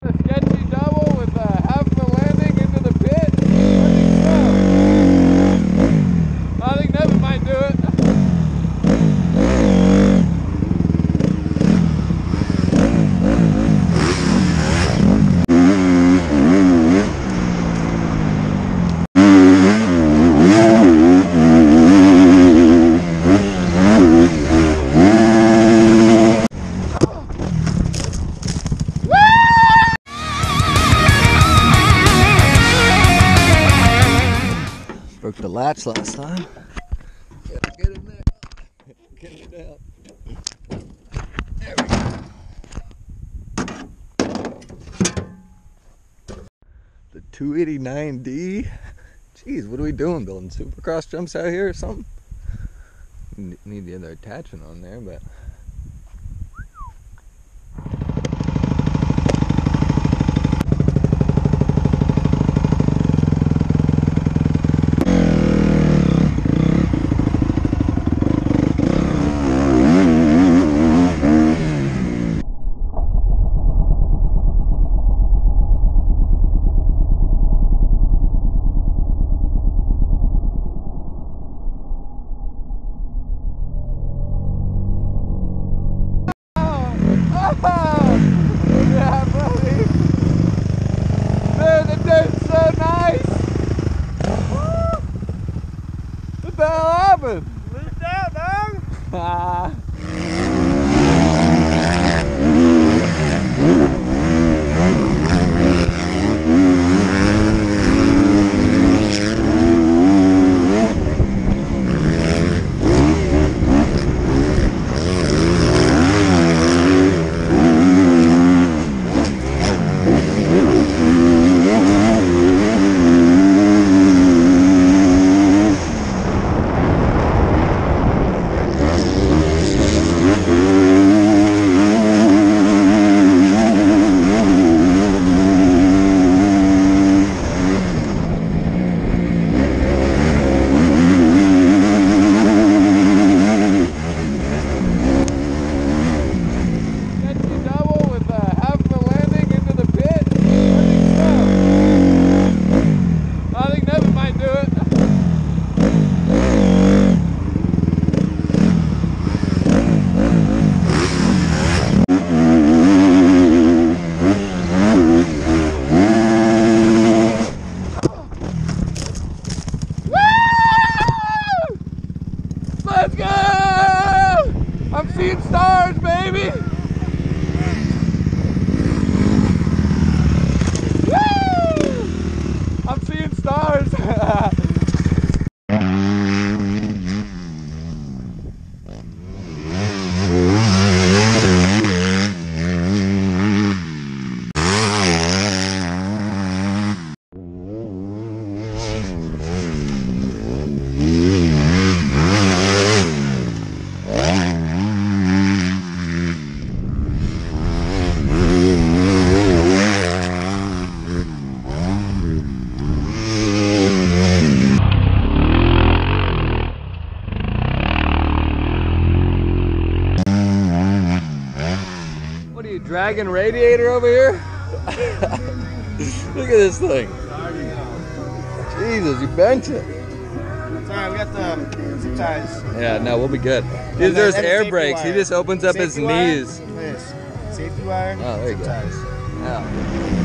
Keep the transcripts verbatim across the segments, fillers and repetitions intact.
A sketchy double with uh, half the landing into the pit? I think so. I think Nevin might do it. Broke the latch last time. Gotta get in there. Get it down. There we go. The two eighty-nine D. Jeez, what are we doing? Building supercross jumps out here or something? Need the other attachment on there, but. Yeah, buddy. Man, the dirt's so nice. Woo. What the hell happened? Leaked out, dog. Ah. Let's go! I'm seeing stars, baby! Woo! I'm seeing stars! Dragon radiator over here? Look at this thing. Jesus, you bent it. Sorry, we got the zip ties. Yeah, no, we'll be good. Dude, there's then air the brakes. wire. He just opens up Safety his wire, knees. This. Safety wire. Oh, there you zip go. ties. Yeah.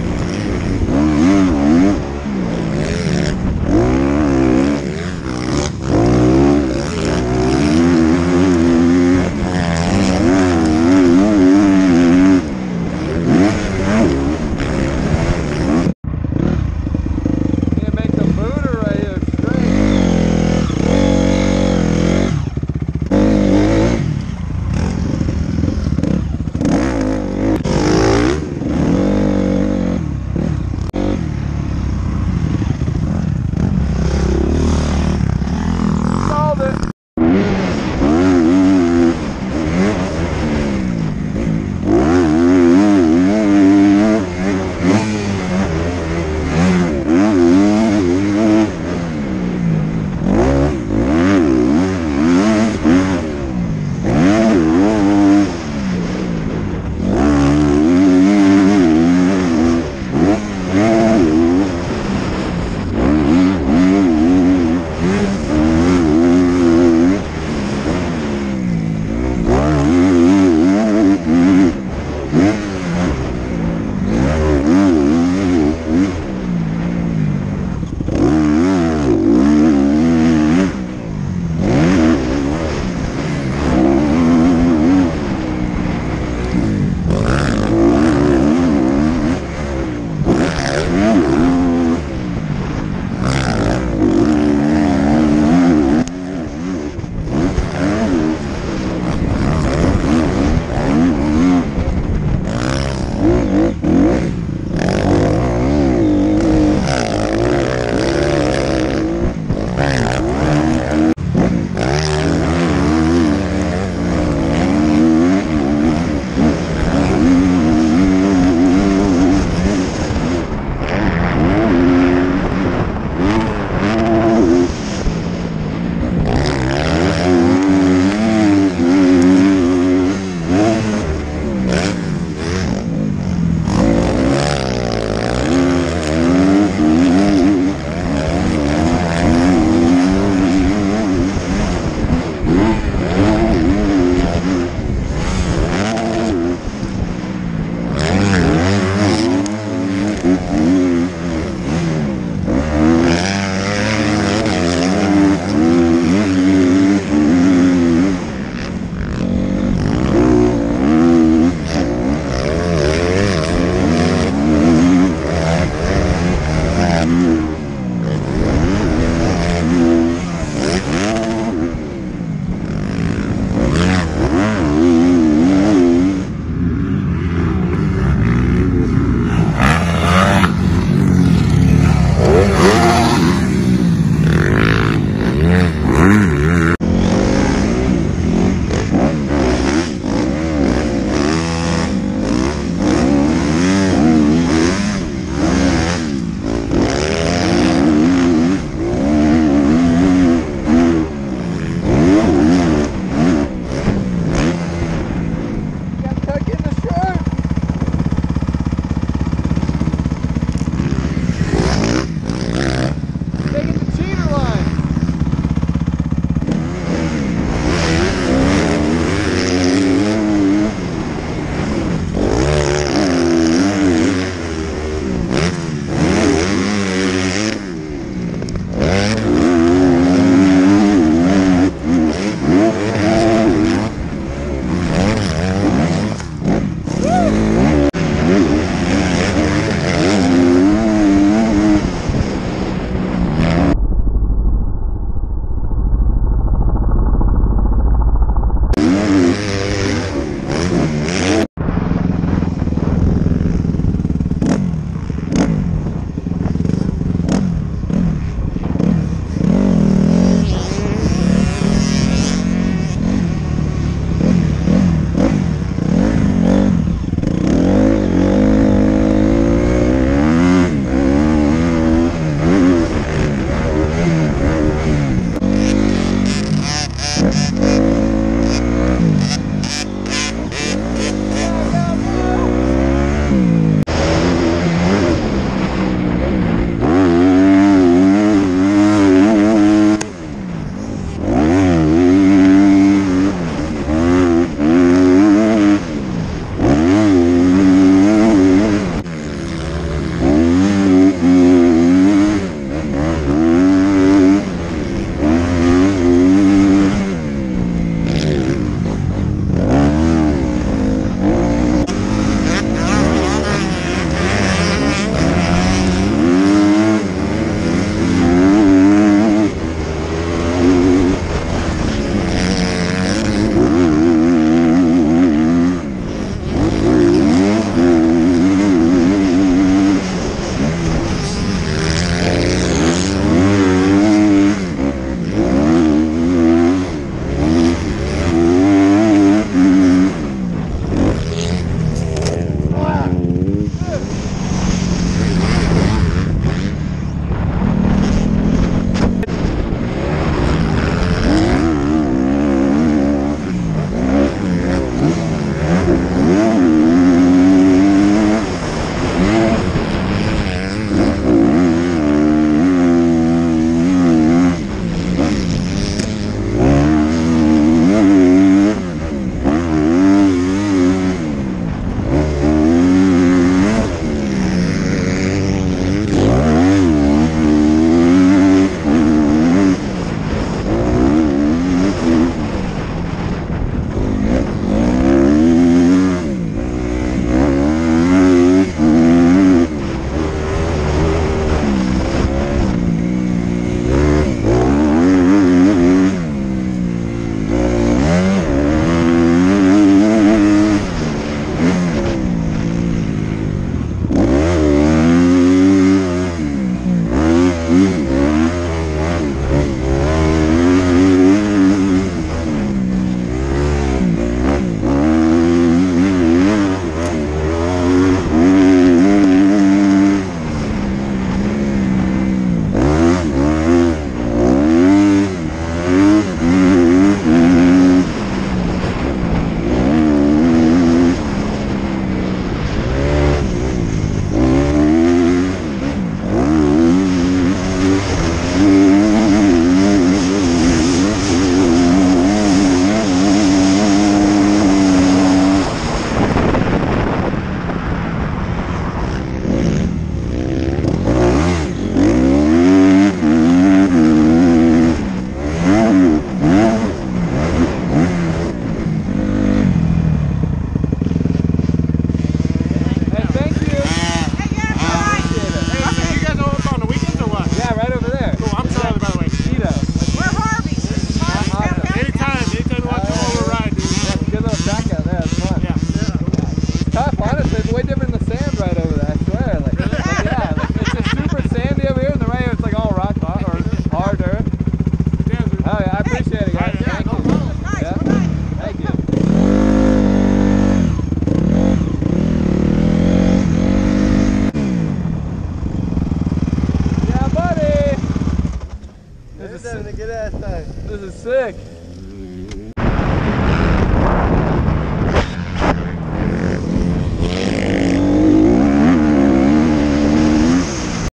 having a good ass time. This is sick.